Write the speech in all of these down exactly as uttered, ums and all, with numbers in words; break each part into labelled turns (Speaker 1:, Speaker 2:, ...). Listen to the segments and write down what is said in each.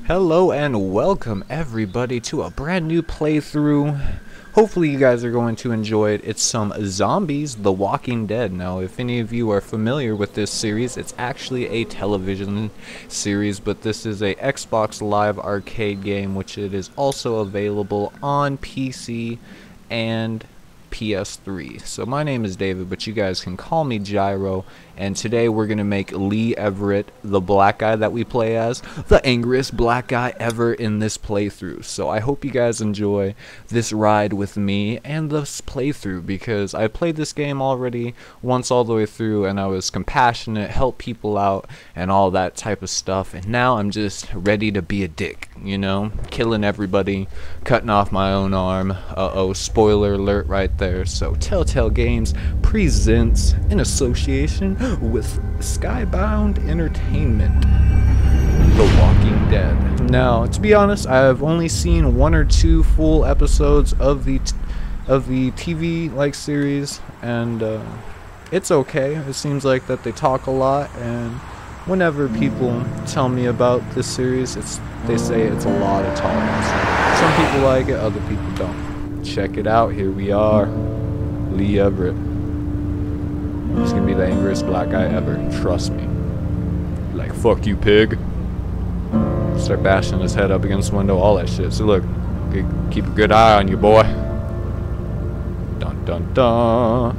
Speaker 1: Hello and welcome everybody to a brand new playthrough. Hopefully you guys are going to enjoy it. It's some Zombies: The Walking Dead. Now if any of you are familiar with this series, it's actually a television series, but this is a Xbox Live arcade game, which it is also available on P C and P S three. So my name is David, but you guys can call me Gyro, and today we're gonna make Lee Everett, the black guy that we play as, the angriest black guy ever in this playthrough. So I hope you guys enjoy this ride with me and this playthrough, because I played this game already once all the way through and I was compassionate, help people out and all that type of stuff, and now I'm just ready to be a dick, you know, killing everybody, cutting off my own arm. Uh-oh, spoiler alert right there. So Telltale Games presents, in association with Skybound Entertainment, The Walking Dead. Now, to be honest, I've only seen one or two full episodes of the t of the T V like series, and uh, it's okay. It seems like that they talk a lot, and whenever people tell me about this series, it's they say it's a lot of talking. Some people like it, other people don't. Check it out. Here we are, Lee Everett. He's gonna be the angriest black guy ever. Trust me. Like, fuck you, pig. Start bashing his head up against the window, all that shit. So look, keep a good eye on you, boy. Dun dun dun.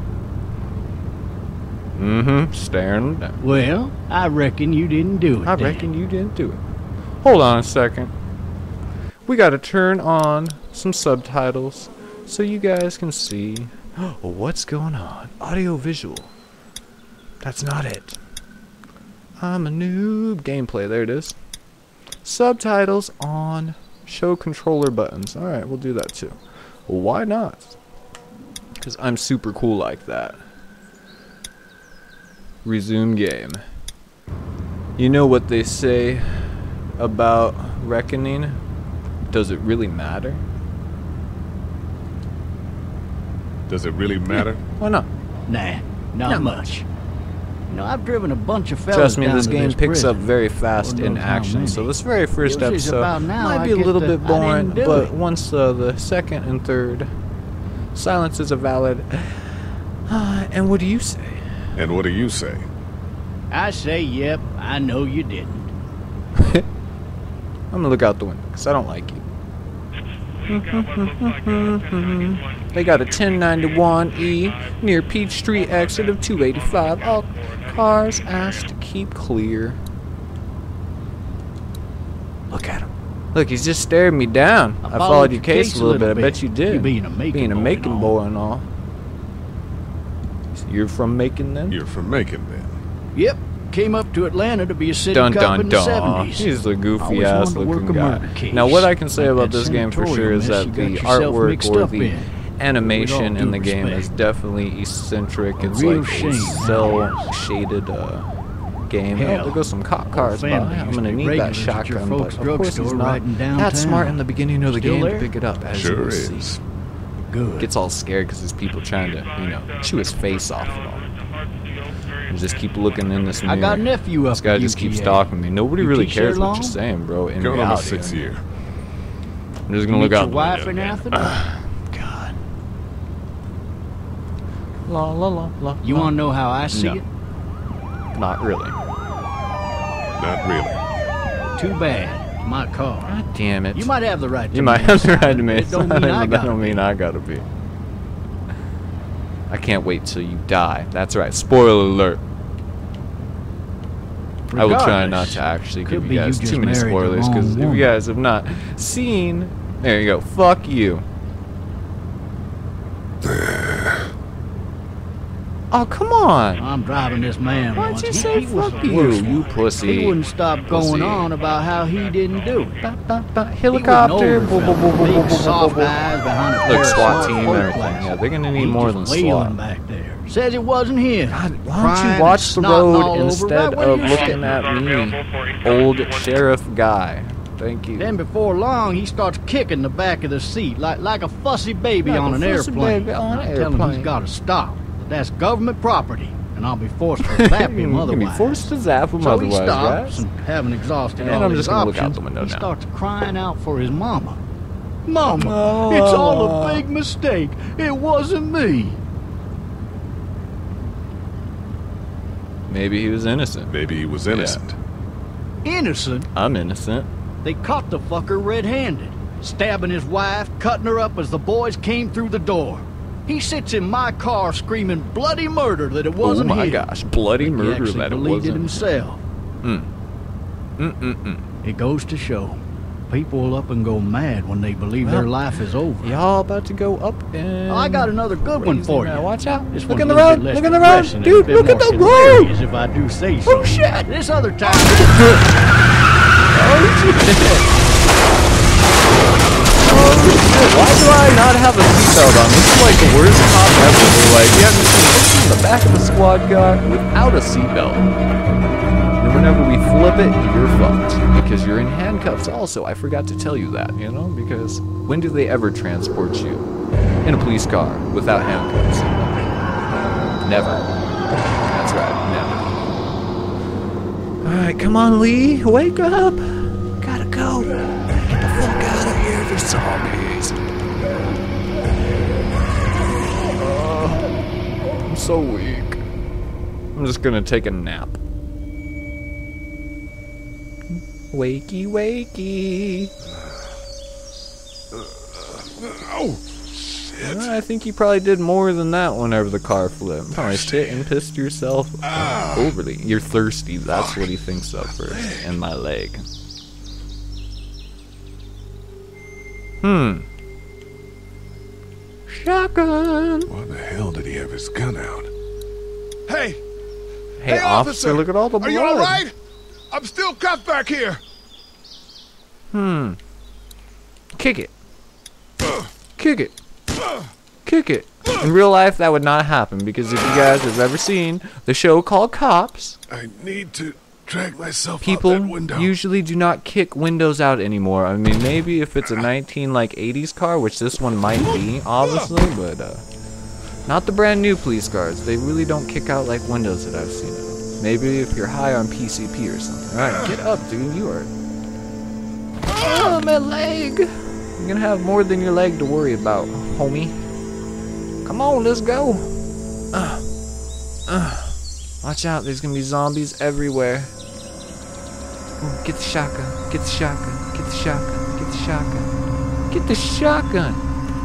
Speaker 1: Mm-hmm. Staring down.
Speaker 2: Well, I reckon you didn't do it.
Speaker 1: I
Speaker 2: then.
Speaker 1: reckon you didn't do it. Hold on a second. We gotta turn on some subtitles so you guys can see what's going on. Audio visual. That's not it. I'm a noob. Gameplay. There it is. Subtitles on. Show controller buttons. Alright, we'll do that too. Why not? Because I'm super cool like that. Resume game. You know what they say about reckoning? Does it really matter?
Speaker 3: Does it really matter?
Speaker 1: Why not?
Speaker 2: Nah, not,
Speaker 1: Not
Speaker 2: much. You know, I've driven a bunch of fellas
Speaker 1: Trust me,
Speaker 2: down
Speaker 1: this
Speaker 2: to
Speaker 1: game
Speaker 2: this
Speaker 1: picks
Speaker 2: prison.
Speaker 1: up very fast
Speaker 2: Lord
Speaker 1: in
Speaker 2: knows how
Speaker 1: action.
Speaker 2: many.
Speaker 1: So this very first
Speaker 2: Usually it's
Speaker 1: episode
Speaker 2: about now
Speaker 1: might
Speaker 2: I
Speaker 1: be a
Speaker 2: get
Speaker 1: little
Speaker 2: the,
Speaker 1: bit
Speaker 2: I
Speaker 1: boring,
Speaker 2: didn't do
Speaker 1: but
Speaker 2: it.
Speaker 1: once uh, the second and third, silence is a valid. Uh, and what do you say?
Speaker 3: And what do you say?
Speaker 2: I say, yep, I know you didn't.
Speaker 1: I'm gonna look out the window because I don't like you. They got a ten ninety-one E near Peachtree exit of two eighty-five. All cars asked to keep clear. Look at him. Look, he's just staring me down. I, I followed your case, case a little, little bit. bit. I bet you did.
Speaker 2: You being a making,
Speaker 1: being a
Speaker 2: boy,
Speaker 1: making
Speaker 2: and
Speaker 1: boy and all. So you're from Macon then?
Speaker 3: You're from Macon then.
Speaker 2: Yep, came up to Atlanta to be a city
Speaker 1: Dun
Speaker 2: cop
Speaker 1: dun
Speaker 2: in the
Speaker 1: dun.
Speaker 2: seventies.
Speaker 1: He's the goofy
Speaker 2: Always
Speaker 1: ass
Speaker 2: wanted to work
Speaker 1: looking
Speaker 2: a
Speaker 1: guy.
Speaker 2: murder case.
Speaker 1: Now what I can say
Speaker 2: Like
Speaker 1: about
Speaker 2: that
Speaker 1: this game for sure
Speaker 2: senatorial
Speaker 1: is
Speaker 2: mess
Speaker 1: that
Speaker 2: you
Speaker 1: the
Speaker 2: got yourself
Speaker 1: artwork
Speaker 2: mixed
Speaker 1: or
Speaker 2: up
Speaker 1: the
Speaker 2: in.
Speaker 1: animation
Speaker 2: With all
Speaker 1: in the
Speaker 2: due
Speaker 1: game
Speaker 2: respect.
Speaker 1: is definitely eccentric.
Speaker 2: A
Speaker 1: It's
Speaker 2: real
Speaker 1: like a
Speaker 2: shame
Speaker 1: cell shaded uh, game.
Speaker 2: Hell,
Speaker 1: Oh, there goes some cop cars by.
Speaker 2: family
Speaker 1: I'm
Speaker 2: used
Speaker 1: gonna
Speaker 2: to be
Speaker 1: need that
Speaker 2: regulars at your
Speaker 1: shotgun, but
Speaker 2: folks'
Speaker 1: of course he's
Speaker 2: drugstore
Speaker 1: not
Speaker 2: right in
Speaker 1: that smart
Speaker 2: downtown.
Speaker 1: in the beginning of the
Speaker 2: Still
Speaker 1: game
Speaker 2: there?
Speaker 1: to pick it up, as you
Speaker 3: Sure
Speaker 1: will
Speaker 3: is.
Speaker 1: see.
Speaker 2: Good.
Speaker 1: Gets all scared because there's people trying to, you know, chew his face off and all. And just keep looking in this mirror.
Speaker 2: I got a nephew up
Speaker 1: This guy
Speaker 2: at
Speaker 1: just keeps
Speaker 2: U G A.
Speaker 1: stalking me. Nobody
Speaker 2: You
Speaker 1: really
Speaker 2: teach
Speaker 1: cares
Speaker 2: there
Speaker 1: what
Speaker 2: long?
Speaker 1: you're saying, bro. In
Speaker 3: Going on my
Speaker 1: reality,
Speaker 3: sixth
Speaker 1: I mean,
Speaker 3: year.
Speaker 1: I'm just gonna
Speaker 2: Meet
Speaker 1: look
Speaker 2: your
Speaker 1: out the
Speaker 2: wife
Speaker 1: window
Speaker 2: in
Speaker 1: again.
Speaker 2: Athens?
Speaker 1: God. La la la la.
Speaker 2: You
Speaker 1: la.
Speaker 2: want to know how I see
Speaker 1: No.
Speaker 2: it?
Speaker 1: Not really.
Speaker 3: Not really.
Speaker 2: Too bad. It's my car.
Speaker 1: God damn it.
Speaker 2: You might have the right to
Speaker 1: You might have the right to
Speaker 2: me.
Speaker 1: me.
Speaker 2: It don't mean I
Speaker 1: That
Speaker 2: got
Speaker 1: don't mean I gotta be. I can't wait till you die. That's right. Spoiler alert. I will try not to actually give you guys too many spoilers, because if you guys have not seen, there you go. Fuck you. Oh, come on.
Speaker 2: I'm driving this man
Speaker 1: Why'd
Speaker 2: once.
Speaker 1: you
Speaker 2: He-
Speaker 1: say
Speaker 2: he was
Speaker 1: fuck
Speaker 2: the
Speaker 1: you,
Speaker 2: worst
Speaker 1: you
Speaker 2: one.
Speaker 1: pussy?
Speaker 2: He wouldn't stop
Speaker 1: Pussy.
Speaker 2: going on about how he didn't do it.
Speaker 1: Ba, ba, ba.
Speaker 2: He
Speaker 1: Helicopter.
Speaker 2: was
Speaker 1: Bo-
Speaker 2: an
Speaker 1: bo-
Speaker 2: older
Speaker 1: bo- bo-
Speaker 2: fella,
Speaker 1: bo-
Speaker 2: big
Speaker 1: bo-
Speaker 2: soft
Speaker 1: bo- bo-
Speaker 2: eyes behind a
Speaker 1: Look,
Speaker 2: pair of
Speaker 1: SWAT
Speaker 2: smart
Speaker 1: team,
Speaker 2: work
Speaker 1: everything.
Speaker 2: glasses.
Speaker 1: Yeah, they're gonna need
Speaker 2: He
Speaker 1: more
Speaker 2: just
Speaker 1: than
Speaker 2: wailing
Speaker 1: SWAT.
Speaker 2: back there. Says it wasn't him.
Speaker 1: God, why don't
Speaker 2: Crying
Speaker 1: you watch the
Speaker 2: and snotting all
Speaker 1: road
Speaker 2: over.
Speaker 1: instead
Speaker 2: Right where
Speaker 1: of
Speaker 2: you
Speaker 1: looking
Speaker 2: sitting.
Speaker 1: at me, old sheriff guy? Thank you.
Speaker 2: Then before long, he starts kicking the back of the seat like like a fussy baby
Speaker 1: Like
Speaker 2: on
Speaker 1: a
Speaker 2: an
Speaker 1: fussy
Speaker 2: airplane.
Speaker 1: baby on an
Speaker 2: I tell him
Speaker 1: airplane.
Speaker 2: he's got to stop. That's government property, and and I'll be forced to zap him
Speaker 1: You're gonna be
Speaker 2: otherwise.
Speaker 1: forced to zap him
Speaker 2: So he
Speaker 1: otherwise,
Speaker 2: stops,
Speaker 1: right?
Speaker 2: and having exhausted
Speaker 1: And
Speaker 2: all
Speaker 1: I'm
Speaker 2: his
Speaker 1: just gonna look out
Speaker 2: options,
Speaker 1: the window
Speaker 2: he
Speaker 1: now.
Speaker 2: starts crying out for his mama. Mama,
Speaker 1: Oh.
Speaker 2: it's all a big mistake. It wasn't me.
Speaker 1: Maybe he was innocent.
Speaker 3: Maybe he was innocent.
Speaker 2: Innocent?
Speaker 1: I'm innocent.
Speaker 2: They caught the fucker red-handed, stabbing his wife, cutting her up as the boys came through the door. He sits in my car screaming bloody murder that it wasn't
Speaker 1: Oh my
Speaker 2: him.
Speaker 1: gosh, bloody
Speaker 2: He
Speaker 1: murder
Speaker 2: actually
Speaker 1: that it
Speaker 2: believed it
Speaker 1: wasn't.
Speaker 2: himself.
Speaker 1: Mm. Mm-mm-mm.
Speaker 2: It goes to show, people will up and go mad when they believe
Speaker 1: Well,
Speaker 2: their life is over.
Speaker 1: Y'all about to go up and...
Speaker 2: Oh, I got another good one
Speaker 1: crazy
Speaker 2: for
Speaker 1: now.
Speaker 2: you.
Speaker 1: Watch out.
Speaker 2: This
Speaker 1: Look
Speaker 2: one's
Speaker 1: in the
Speaker 2: a little
Speaker 1: road.
Speaker 2: bit less
Speaker 1: Look in the road.
Speaker 2: depressing and
Speaker 1: Dude,
Speaker 2: a bit
Speaker 1: look at
Speaker 2: more
Speaker 1: the road.
Speaker 2: hilarious, if I do say so.
Speaker 1: Oh, shit.
Speaker 2: This other time...
Speaker 1: Oh, shit. Oh, shit. Why do I not have a seatbelt on? This is like the worst cop ever. They're like, yeah, just in the back of the squad car without a seatbelt. And whenever we flip it, you're fucked. Because you're in handcuffs also. I forgot to tell you that, you know? Because when do they ever transport you in a police car without handcuffs? Never. That's right, never. Alright, come on, Lee. Wake up. Gotta go. Get the fuck out of here. There's zombies. Oh, I'm so weak. I'm just gonna take a nap. Wakey, wakey.
Speaker 3: Oh, shit.
Speaker 1: Well, I think you probably did more than that whenever the car flipped. Probably shit and pissed yourself overly. You're thirsty. That's what he thinks of first. And my leg. Hmm. Shotgun.
Speaker 3: Why the hell did he have his gun out? Hey!
Speaker 1: Hey,
Speaker 3: Hey,
Speaker 1: officer,
Speaker 3: officer,
Speaker 1: look at all the blood.
Speaker 3: Are you alright? I'm still cuffed back here.
Speaker 1: Hmm. Kick it. Kick it. Kick it. In real life, that would not happen because if you guys have ever seen the show called Cops,
Speaker 3: I need to drag myself out
Speaker 1: people
Speaker 3: that window.
Speaker 1: usually do not kick windows out anymore. I mean, maybe if it's a nineteen like eighties car, which this one might be, obviously, but uh, not the brand new police cars. They really don't kick out like windows that I've seen. Maybe if you're high on P C P or something. All right, get up, dude. You are. Oh, my leg. You're gonna have more than your leg to worry about, homie. Come on, let's go. Uh, uh. Watch out, there's gonna be zombies everywhere. Ooh, get the shotgun, get the shotgun, get the shotgun, get the shotgun. Get the shotgun.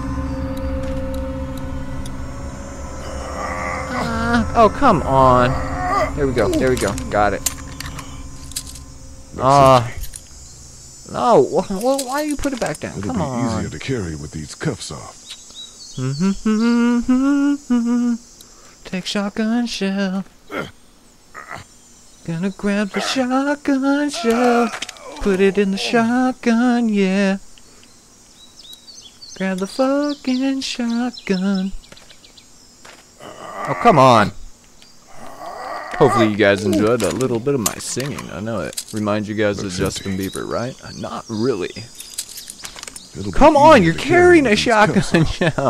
Speaker 1: Uh, oh, come on. There we go, there we go. Got it. Ah. Uh, no, well, why do you put it back down?
Speaker 3: It'll
Speaker 1: Come
Speaker 3: be
Speaker 1: on.
Speaker 3: easier to carry with these cuffs off.
Speaker 1: Take shotgun shell. Gonna grab the shotgun shell. Put it in the shotgun, yeah. Grab the fucking shotgun. Oh, come on. Hopefully you guys enjoyed a little bit of my singing. I know it reminds you guys of Justin Bieber, right? Not really.
Speaker 3: It'll be
Speaker 1: Come on,
Speaker 3: easier
Speaker 1: you're
Speaker 3: to carry
Speaker 1: carrying
Speaker 3: with
Speaker 1: a
Speaker 3: these cuffs
Speaker 1: shotgun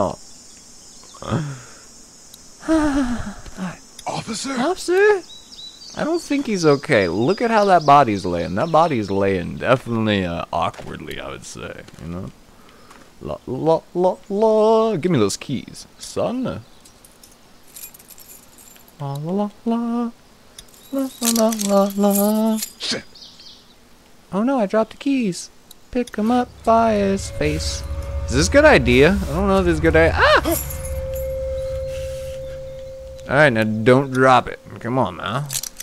Speaker 3: off.
Speaker 1: shell.
Speaker 3: Officer?
Speaker 1: Officer? I don't think he's okay. Look at how that body's laying. That body's laying definitely uh, awkwardly, I would say. You know? La la la la. Give me those keys, son. La la la la la la la.
Speaker 3: Shit.
Speaker 1: Oh no, I dropped the keys. Pick him up by his face. Is this a good idea? I don't know if this is a good idea. Ah! Alright, now don't drop it. Come on, man.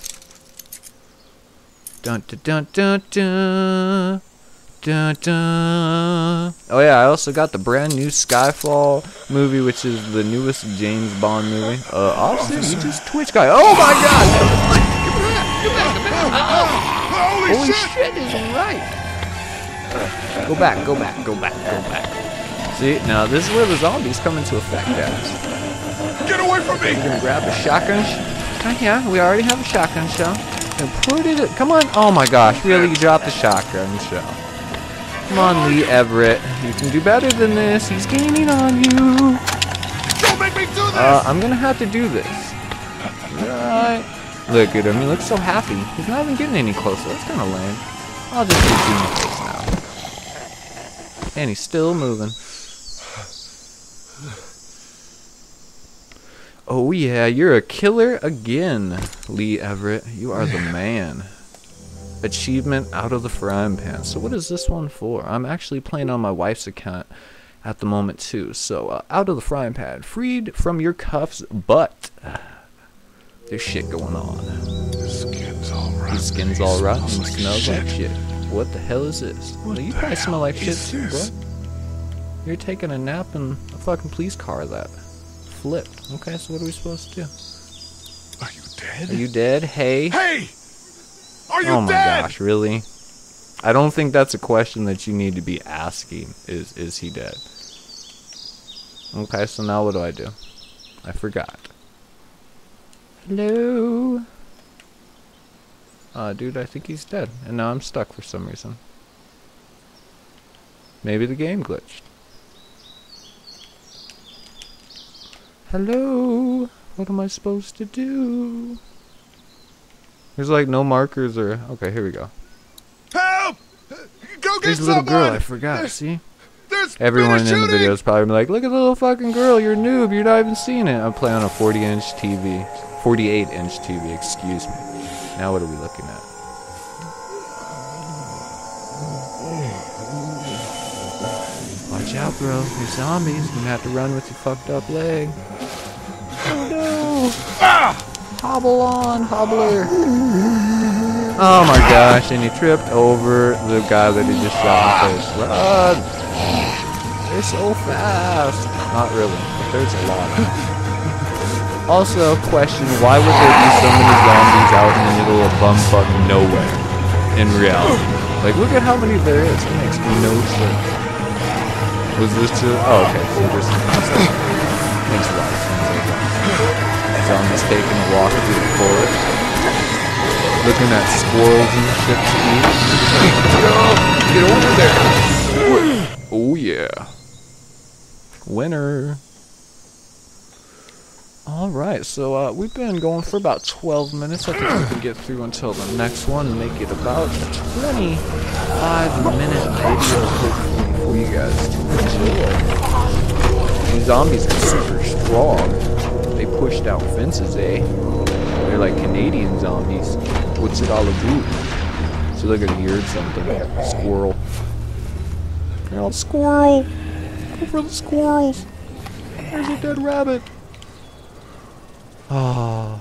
Speaker 1: Dun dun dun dun dun. Dun dun. Oh yeah, I also got the brand new Skyfall movie, which is the newest James Bond movie. Uh, officer, you just Twitch guy. Oh my god! Get back! Get back! Get back!
Speaker 3: Holy,
Speaker 1: Holy
Speaker 3: shit!
Speaker 1: shit isn't right. Go back, go back, go back, go back. See, now this is where the zombies come into effect, guys.
Speaker 3: Get away from me!
Speaker 1: You're gonna grab the shotgun sh- Right here, we already have a shotgun shell. And put it, come on. Oh my gosh, really, you dropped the shotgun shell. Come on, Lee Everett. You can do better than this. He's gaining on you.
Speaker 3: Don't make me do this!
Speaker 1: Uh, I'm gonna have to do this. Right. Look at him. He looks so happy. He's not even getting any closer. That's kind of lame. I'll just keep doing my face now. And he's still moving. Oh yeah, you're a killer again, Lee Everett. You are the man. Achievement out of the frying pan. So what is this one for? I'm actually playing on my wife's account at the moment too. So uh, out of the frying pan, freed from your cuffs, but there's shit going on.
Speaker 3: His skin's all rotten.
Speaker 1: His skin's all rotten and
Speaker 3: like
Speaker 1: smells
Speaker 3: shit.
Speaker 1: like shit. What the hell is this?
Speaker 3: What
Speaker 1: Well, you
Speaker 3: the
Speaker 1: probably smell
Speaker 3: hell
Speaker 1: like shit
Speaker 3: is
Speaker 1: too,
Speaker 3: this?
Speaker 1: bro. You're taking a nap in a fucking police car that flipped. Okay, so what are we supposed to do?
Speaker 3: Are you dead?
Speaker 1: Are you dead? Hey.
Speaker 3: Hey! Are you
Speaker 1: Oh my
Speaker 3: dead?
Speaker 1: gosh, really? I don't think that's a question that you need to be asking. Is is he dead? Okay, so now what do I do? I forgot. Hello? Uh, dude, I think he's dead. And now I'm stuck for some reason. Maybe the game glitched. Hello? What am I supposed to do? There's like no markers or... Okay, here we go.
Speaker 3: Help! Go get
Speaker 1: There's a
Speaker 3: someone!
Speaker 1: little girl, I forgot,
Speaker 3: There's-
Speaker 1: see?
Speaker 3: There's
Speaker 1: Everyone
Speaker 3: been a
Speaker 1: in the
Speaker 3: shooting!
Speaker 1: video is probably like, look at the little fucking girl, you're a noob, you're not even seeing it. I'm playing on a forty inch T V. forty-eight inch T V, excuse me. Now what are we looking at? Watch out, bro. There's zombies. You're gonna have to run with your fucked up leg. Oh no! Hobble on, hobbler. Oh my gosh, and he tripped over the guy that he just shot in the face. Run! They're so fast. Not really, but there's a lot of them. Also, question, why would there be so many zombies out in the middle of bumfuck nowhere in reality? Like, look at how many there is. It makes no sense. Was this just... Oh, okay, so this makes a lot of sense. Zombies taking a walk through the forest. Looking at squirrels and shit to eat. Get over there! Oh yeah. Winner. Alright, so uh, we've been going for about twelve minutes. I think we can get through until the next one and make it about a twenty-five minute video hopefully for you guys to enjoy. These zombies are super strong. They pushed out fences, eh? They're like Canadian zombies. What's it all about? So like I heard something. Squirrel. Oh, squirrel! Go for the squirrels! There's a dead rabbit! Ah.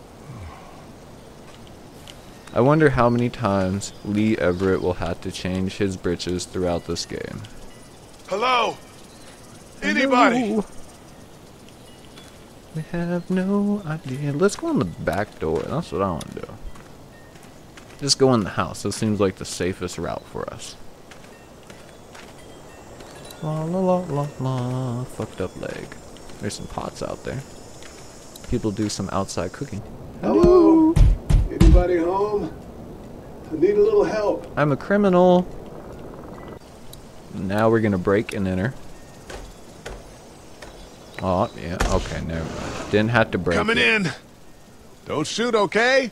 Speaker 1: I wonder how many times Lee Everett will have to change his britches throughout this game.
Speaker 3: Hello? Anybody?
Speaker 1: Hello? We have no idea. Let's go in the back door. That's what I want to do. Just go in the house. That seems like the safest route for us. La la la la la. Fucked up leg. There's some pots out there. People do some outside cooking.
Speaker 4: Hello? Anybody home? I need a little help.
Speaker 1: I'm a criminal. Now we're gonna break and enter. Oh, yeah. Okay, never mind. Didn't have to break
Speaker 3: Coming
Speaker 1: it.
Speaker 3: in. Don't shoot, okay?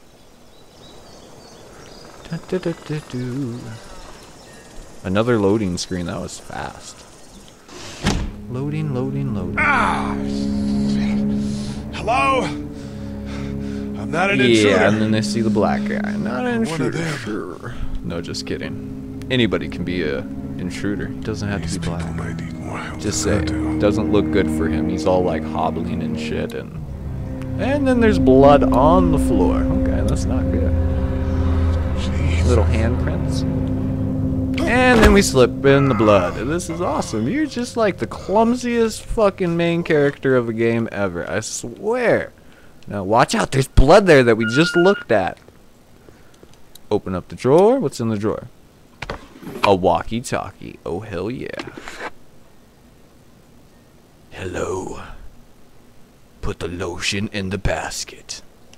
Speaker 1: Da, da, da, da, do. Another loading screen. That was fast. Loading, loading, loading.
Speaker 3: Ah! Hello? I'm not an
Speaker 1: Yeah,
Speaker 3: intruder.
Speaker 1: and then they see the black guy. Not an
Speaker 3: One of
Speaker 1: intruder.
Speaker 3: them.
Speaker 1: Sure. No, just kidding. Anybody can be a intruder. It doesn't have
Speaker 3: These
Speaker 1: to be
Speaker 3: people
Speaker 1: black.
Speaker 3: might need more help
Speaker 1: Just
Speaker 3: than I
Speaker 1: say,
Speaker 3: do.
Speaker 1: doesn't look good for him. He's all like hobbling and shit, and and then there's blood on the floor. Okay, that's not good.
Speaker 3: Jeez.
Speaker 1: Little handprints, and then we slip in the blood. This is awesome. You're just like the clumsiest fucking main character of a game ever. I swear. Now watch out. There's blood there that we just looked at. Open up the drawer. What's in the drawer? A walkie-talkie. Oh hell yeah. Hello. Put the lotion in the basket.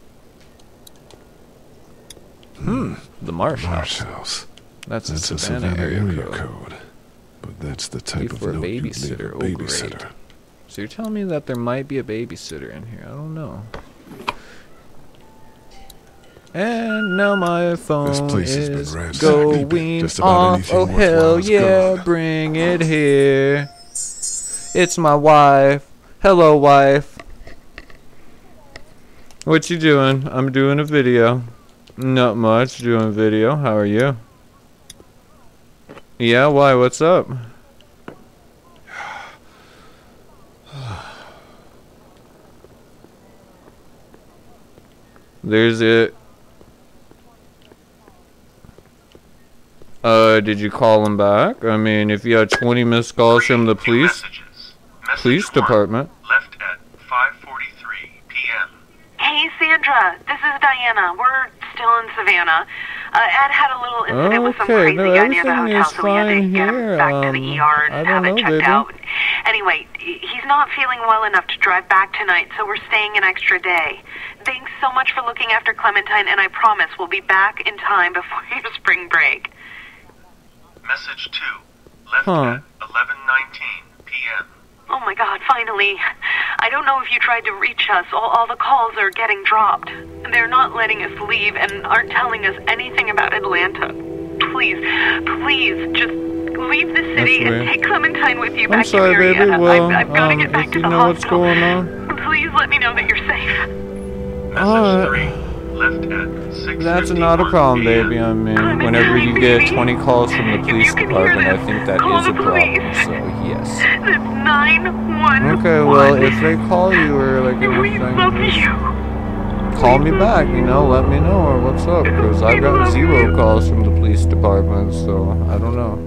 Speaker 1: Hmm. The Marsh
Speaker 3: Marsh
Speaker 1: House.
Speaker 3: House.
Speaker 1: That's,
Speaker 3: That's
Speaker 1: a
Speaker 3: a
Speaker 1: Savannah,
Speaker 3: Savannah
Speaker 1: area,
Speaker 3: area
Speaker 1: code.
Speaker 3: code. But that's the
Speaker 1: Need
Speaker 3: type of
Speaker 1: for a
Speaker 3: note you'd leave
Speaker 1: babysitter.
Speaker 3: a
Speaker 1: Oh, great.
Speaker 3: babysitter.
Speaker 1: So you're telling me that there might be a babysitter in here? I don't know. And now my phone
Speaker 3: This place has been
Speaker 1: is
Speaker 3: ransacked.
Speaker 1: going
Speaker 3: Just about
Speaker 1: off.
Speaker 3: anything
Speaker 1: Oh
Speaker 3: worthwhile
Speaker 1: hell
Speaker 3: is
Speaker 1: yeah,
Speaker 3: gone.
Speaker 1: bring it here. It's my wife. Hello, wife. What you doing? I'm doing a video. Not much, doing a video. How are you? Yeah, why? What's up? There's it. Uh, did you call him back? I mean, if you had twenty missed calls from the police police department.
Speaker 5: Left at five forty-three p m
Speaker 6: Hey, Sandra. This is Diana. We're still in Savannah. Uh, Ed had a little incident with some
Speaker 1: Okay,
Speaker 6: crazy
Speaker 1: no,
Speaker 6: guy near the
Speaker 1: everything
Speaker 6: hotel,
Speaker 1: is
Speaker 6: so we had to
Speaker 1: fine
Speaker 6: get him
Speaker 1: here.
Speaker 6: back to the
Speaker 1: Um,
Speaker 6: E R
Speaker 1: I
Speaker 6: and
Speaker 1: don't
Speaker 6: have it
Speaker 1: know,
Speaker 6: checked
Speaker 1: baby.
Speaker 6: out. Anyway, he's not feeling well enough to drive back tonight, so we're staying an extra day. Thanks so much for looking after Clementine, and I promise we'll be back in time before your spring break.
Speaker 5: Message two. Left
Speaker 1: Huh.
Speaker 5: at eleven nineteen p m
Speaker 6: Oh my god, finally. I don't know if you tried to reach us. All, all the calls are getting dropped. They're not letting us leave and aren't telling us anything about Atlanta. Please, please, just leave the city
Speaker 1: That's
Speaker 6: and
Speaker 1: weird.
Speaker 6: take Clementine with you
Speaker 1: I'm
Speaker 6: back
Speaker 1: sorry,
Speaker 6: to
Speaker 1: baby.
Speaker 6: Marietta.
Speaker 1: Well,
Speaker 6: I've, I've got to
Speaker 1: um,
Speaker 6: get back
Speaker 1: if
Speaker 6: to
Speaker 1: you
Speaker 6: the
Speaker 1: know what's
Speaker 6: hospital.
Speaker 1: going on.
Speaker 6: Please let me know that you're safe.
Speaker 5: Message
Speaker 1: Alright.
Speaker 5: three. Left at six
Speaker 1: That's not a problem, baby. I mean, whenever you get twenty calls from the police department, I think that
Speaker 6: Call
Speaker 1: is a
Speaker 6: the
Speaker 1: problem.
Speaker 6: police.
Speaker 1: So, yes.
Speaker 6: That's nine one one.
Speaker 1: Okay, well, if they call you or like
Speaker 6: We love
Speaker 1: anything,
Speaker 6: you.
Speaker 1: just call me back, you know, let me know or what's up. Because I've gotten zero calls from the police department, so I don't know.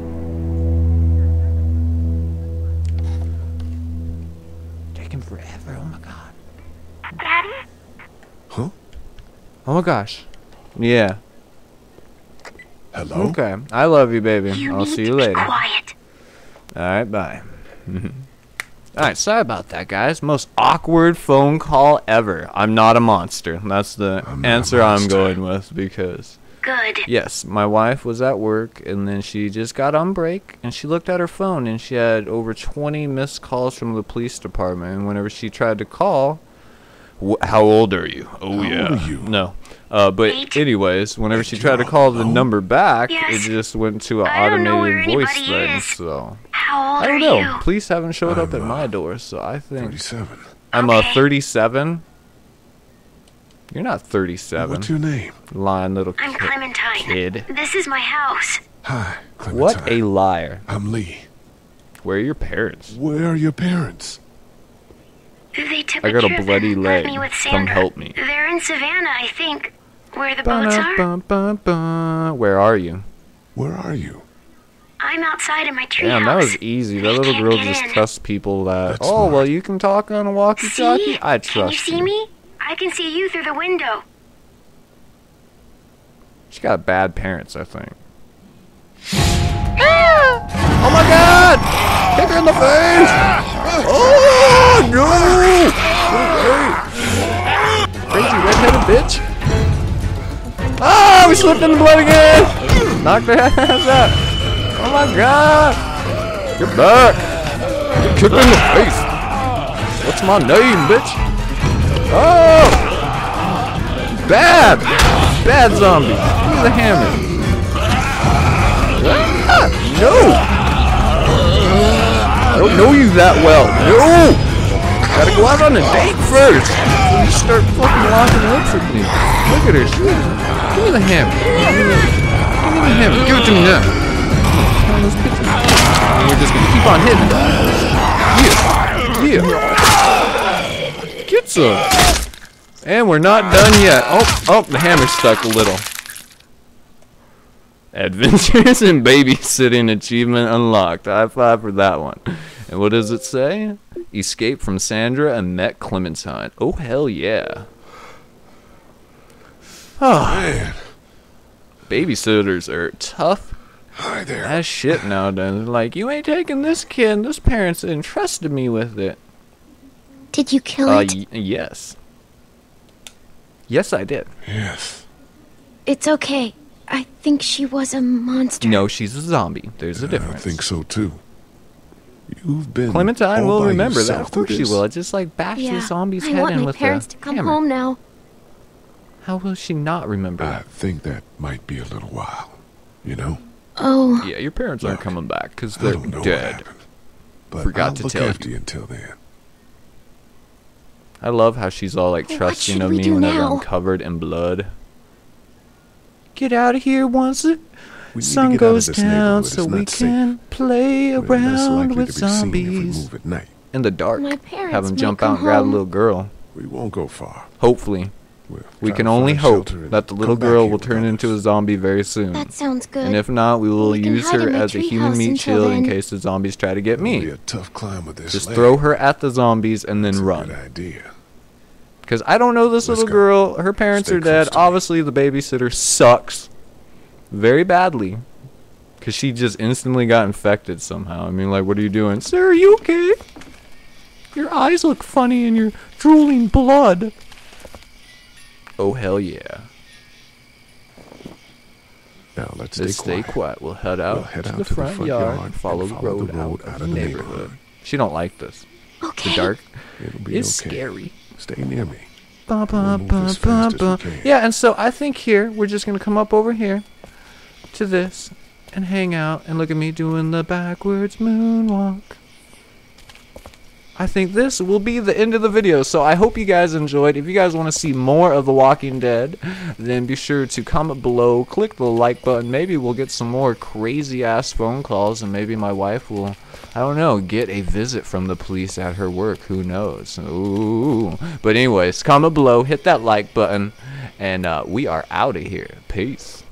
Speaker 1: Taking forever, oh my god.
Speaker 6: Daddy?
Speaker 3: Huh?
Speaker 1: Oh my gosh. Yeah.
Speaker 3: Hello?
Speaker 1: Okay. I love you, baby.
Speaker 6: You
Speaker 1: I'll
Speaker 6: need
Speaker 1: see
Speaker 6: to
Speaker 1: you
Speaker 6: be
Speaker 1: later.
Speaker 6: quiet.
Speaker 1: Alright, bye. Alright, sorry about that, guys. Most awkward phone call ever. I'm not a monster. That's the
Speaker 3: I'm not a
Speaker 1: answer I'm
Speaker 3: monster.
Speaker 1: going with because,
Speaker 6: Good.
Speaker 1: yes, my wife was at work and then she just got on break and she looked at her phone and she had over twenty missed calls from the police department. And whenever she tried to call, wh- how old are you? Oh,
Speaker 3: How
Speaker 1: yeah.
Speaker 3: old are you?
Speaker 1: No. Uh, but
Speaker 6: Eight.
Speaker 1: anyways, whenever she
Speaker 3: Do
Speaker 1: tried to
Speaker 3: you
Speaker 1: call the
Speaker 3: know?
Speaker 1: number back,
Speaker 6: Yes.
Speaker 1: it just went to an
Speaker 6: I don't know
Speaker 1: automated
Speaker 6: where
Speaker 1: voice
Speaker 6: anybody
Speaker 1: thing.
Speaker 6: is.
Speaker 1: So
Speaker 6: How old
Speaker 1: I don't
Speaker 6: are
Speaker 1: know.
Speaker 6: you?
Speaker 1: Police haven't showed up
Speaker 3: I'm,
Speaker 1: at
Speaker 3: uh,
Speaker 1: my door, so I think
Speaker 3: thirty-seven.
Speaker 1: I'm uh,
Speaker 6: Okay.
Speaker 1: thirty-seven. You're not thirty-seven.
Speaker 3: What's your name?
Speaker 1: Lying little
Speaker 6: I'm
Speaker 1: ki-
Speaker 6: Clementine.
Speaker 1: kid.
Speaker 6: This is my house.
Speaker 3: Hi, Clementine.
Speaker 1: What a liar.
Speaker 3: I'm Lee.
Speaker 1: Where are your parents?
Speaker 3: Where are your parents?
Speaker 6: They took
Speaker 1: I got a
Speaker 6: trip
Speaker 1: bloody
Speaker 6: and
Speaker 1: leg.
Speaker 6: left me with
Speaker 1: Come
Speaker 6: Sandra.
Speaker 1: help me.
Speaker 6: They're in Savannah, I think. Where the boats are.
Speaker 1: Ba-da-bum-bum-bum. Where are you?
Speaker 3: Where are you?
Speaker 6: I'm outside in my treehouse.
Speaker 1: Damn, that was easy. That
Speaker 6: They
Speaker 1: little
Speaker 6: can't
Speaker 1: girl
Speaker 6: get
Speaker 1: just
Speaker 6: in.
Speaker 1: trusts people that,
Speaker 3: That's
Speaker 1: oh, well,
Speaker 3: smart.
Speaker 1: you can talk on a walkie-talkie?
Speaker 6: See?
Speaker 1: I
Speaker 6: Can
Speaker 1: trust
Speaker 6: you see me? I can see you through the window.
Speaker 1: She got bad parents, I think. Oh my god! Kick her in the face! Oh, no! Crazy redheaded bitch. Ah, we slipped in the blood again! Knocked her ass out. Oh my god! Get back! Get kicked in the face! What's my name, bitch? Oh! Bad! Bad zombie! Give me the hammer! Ah, no! I don't know you that well. No! Gotta go out on a date first before you start fucking locking lips with me. Look at her. She, give me the hammer. Give me the, give me the hammer. Give it to me now. Come on, let's pitch it. And we're just gonna keep on hitting. Yeah. Yeah. Get some. And we're not done yet. Oh, oh, the hammer's stuck a little. Adventures in babysitting achievement unlocked. High five for that one. And what does it say? Escaped from Sandra and met Clementine. Oh, hell yeah. Oh,
Speaker 3: Man,
Speaker 1: babysitters are tough
Speaker 3: hi there.
Speaker 1: as shit nowadays. They're like, you ain't taking this kid. This parents entrusted me with it.
Speaker 7: Did you kill
Speaker 1: Uh,
Speaker 7: it?
Speaker 1: y- yes. Yes, I did.
Speaker 3: Yes.
Speaker 7: It's okay. I think she was a monster.
Speaker 1: No, she's a zombie. There's a
Speaker 3: I
Speaker 1: difference.
Speaker 3: think so too. You've been
Speaker 1: Clementine
Speaker 3: all
Speaker 1: will
Speaker 3: by
Speaker 1: remember that.
Speaker 3: yourself
Speaker 1: Of course
Speaker 3: through
Speaker 1: she
Speaker 3: this?
Speaker 1: will. I just like bash
Speaker 7: Yeah,
Speaker 1: the zombie's
Speaker 7: I
Speaker 1: head
Speaker 7: want
Speaker 1: in
Speaker 7: my
Speaker 1: with
Speaker 7: parents
Speaker 1: a
Speaker 7: to come
Speaker 1: hammer.
Speaker 7: home now.
Speaker 1: How will she not remember
Speaker 3: I
Speaker 1: that?
Speaker 3: think that might be a little while, you know?
Speaker 7: Oh,
Speaker 1: Yeah, your parents aren't
Speaker 3: Look,
Speaker 1: coming back because
Speaker 3: I
Speaker 1: they're
Speaker 3: don't know what
Speaker 1: dead.
Speaker 3: happened, but
Speaker 1: Forgot
Speaker 3: I'll
Speaker 1: to
Speaker 3: look
Speaker 1: tell
Speaker 3: after
Speaker 1: you.
Speaker 3: you until then.
Speaker 1: I love how she's all like
Speaker 7: What
Speaker 1: trusting
Speaker 7: should
Speaker 1: of
Speaker 7: we
Speaker 1: me
Speaker 7: do
Speaker 1: whenever
Speaker 7: now?
Speaker 1: I'm covered in blood. Get out of here once the
Speaker 3: We need to
Speaker 1: sun
Speaker 3: get out of
Speaker 1: goes
Speaker 3: this
Speaker 1: down
Speaker 3: neighborhood.
Speaker 1: so
Speaker 3: It's
Speaker 1: we
Speaker 3: not safe.
Speaker 1: can play
Speaker 3: We're less
Speaker 1: around
Speaker 3: likely
Speaker 1: with
Speaker 3: to be seen if we
Speaker 1: zombies.
Speaker 3: move at night.
Speaker 1: In the dark.
Speaker 7: My parents
Speaker 1: Have them
Speaker 7: might
Speaker 1: jump
Speaker 7: come
Speaker 1: out and grab a
Speaker 7: home.
Speaker 1: little girl.
Speaker 3: We won't go far.
Speaker 1: Hopefully.
Speaker 3: We'll
Speaker 1: We
Speaker 3: try
Speaker 1: can
Speaker 3: to
Speaker 1: only
Speaker 3: find
Speaker 1: hope
Speaker 3: shelter and
Speaker 1: that the little
Speaker 3: come back
Speaker 1: girl
Speaker 3: here
Speaker 1: will
Speaker 3: with
Speaker 1: turn into a
Speaker 3: others.
Speaker 1: zombie very soon.
Speaker 7: that sounds good.
Speaker 1: And if not, we will
Speaker 7: We can
Speaker 1: use
Speaker 7: hide
Speaker 1: her
Speaker 7: in my
Speaker 1: as a human
Speaker 7: treehouse
Speaker 1: meat
Speaker 7: until
Speaker 1: shield in
Speaker 7: then.
Speaker 1: case the zombies try to get
Speaker 3: It'll be
Speaker 1: me.
Speaker 3: a tough climb with this
Speaker 1: Just
Speaker 3: leg.
Speaker 1: throw her at the zombies and then
Speaker 3: It's a
Speaker 1: run.
Speaker 3: good idea.
Speaker 1: Because I don't know this
Speaker 3: Let's
Speaker 1: little
Speaker 3: go.
Speaker 1: girl. Her parents
Speaker 3: Stay
Speaker 1: are dead.
Speaker 3: close to me.
Speaker 1: Obviously, the babysitter sucks very badly. Because she just instantly got infected somehow. I mean, like, what are you doing? Sir, are you okay? Your eyes look funny and you're drooling blood. Oh, hell yeah.
Speaker 3: Now let's
Speaker 1: Let's
Speaker 3: stay
Speaker 1: stay
Speaker 3: quiet.
Speaker 1: quiet. We'll head out,
Speaker 3: We'll head
Speaker 1: to,
Speaker 3: out
Speaker 1: the
Speaker 3: to the
Speaker 1: front
Speaker 3: front
Speaker 1: yard,
Speaker 3: yard
Speaker 1: and
Speaker 3: and
Speaker 1: follow the
Speaker 3: follow
Speaker 1: road,
Speaker 3: the road
Speaker 1: out of the neighborhood. She don't like this.
Speaker 7: Okay.
Speaker 1: The dark.
Speaker 3: It'll be
Speaker 1: It's
Speaker 3: okay.
Speaker 1: scary.
Speaker 3: Stay near me.
Speaker 1: Ba, ba,
Speaker 3: move
Speaker 1: ba,
Speaker 3: as
Speaker 1: ba,
Speaker 3: fast as
Speaker 1: ba.
Speaker 3: we can.
Speaker 1: Yeah, and so I think here we're just gonna come up over here to this and hang out and look at me doing the backwards moonwalk. I think this will be the end of the video, so I hope you guys enjoyed. If you guys want to see more of The Walking Dead, then be sure to comment below, click the like button. Maybe we'll get some more crazy ass phone calls, and maybe my wife will, I don't know, get a visit from the police at her work. Who knows? Ooh. But anyways, comment below, hit that like button, and uh, we are out of here. Peace.